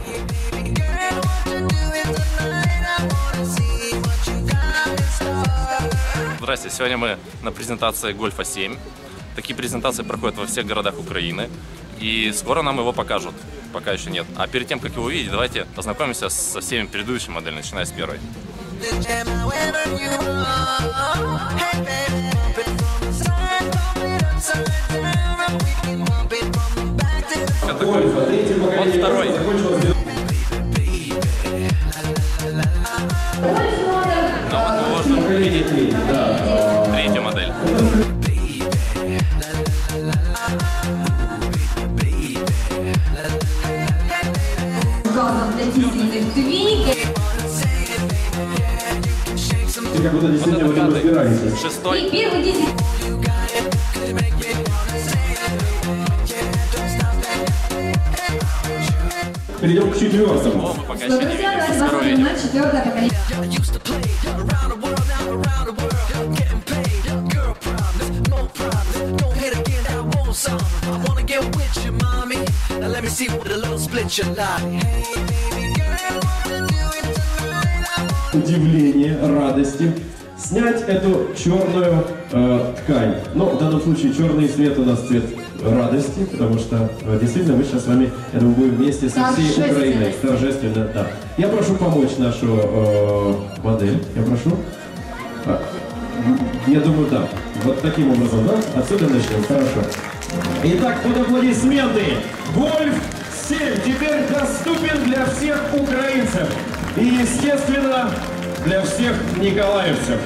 Здрасте, сегодня мы на презентации Гольфа 7. Такие презентации проходят во всех городах Украины. И скоро нам его покажут. Пока еще нет. А перед тем, как его увидеть, давайте познакомимся со всеми предыдущими моделями, начиная с первой. Это Гольф. Вот второй. Ну вот мы можем увидеть третью модель. Как будто действительно в этом разбираетесь. Шестой. Перейдем к четвертому. Мы пока еще не видим. Второй видим. Удивление, радости. Снять эту черную ткань. Но в данном случае черный цвет у нас цвет радости, потому что действительно мы сейчас с вами, я думаю, будем вместе со всей Украиной. Торжественно, да. Я прошу помочь нашу модель. Я прошу. Я думаю, да. Вот таким образом, да? Отсюда начнем. Хорошо. Итак, под аплодисменты. Гольф 7 теперь доступен для всех украинцев. И, естественно, для всех николаевцев.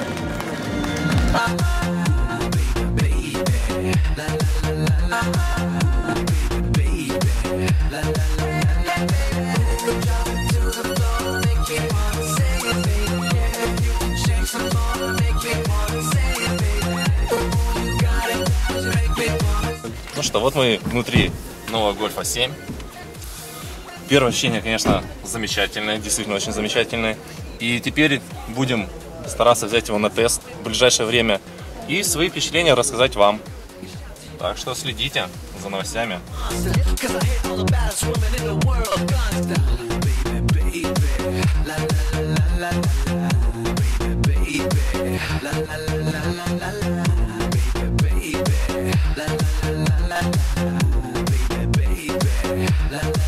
Ну что, вот мы внутри нового Гольфа 7. Первое ощущение, конечно, замечательное, действительно очень замечательное. И теперь будем стараться взять его на тест в ближайшее время и свои впечатления рассказать вам. Так что следите за новостями. La